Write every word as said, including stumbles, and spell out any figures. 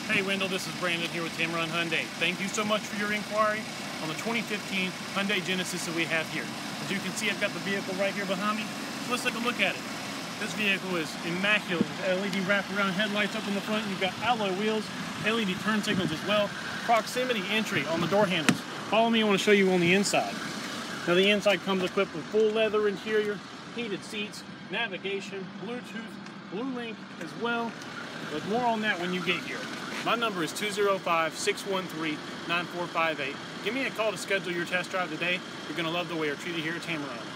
Hey Wendell, this is Brandon here with Tameron Hyundai. Thank you so much for your inquiry on the twenty fifteen Hyundai Genesis that we have here. As you can see, I've got the vehicle right here behind me. So let's take a look at it. This vehicle is immaculate with L E D wraparound headlights up in the front. You've got alloy wheels, L E D turn signals as well. Proximity entry on the door handles. Follow me, I want to show you on the inside. Now the inside comes equipped with full leather interior, heated seats, navigation, Bluetooth, BlueLink as well. But more on that when you get here. My number is two zero five, six one three, nine four five eight. Give me a call to schedule your test drive today. You're going to love the way you're treated here at Tameron.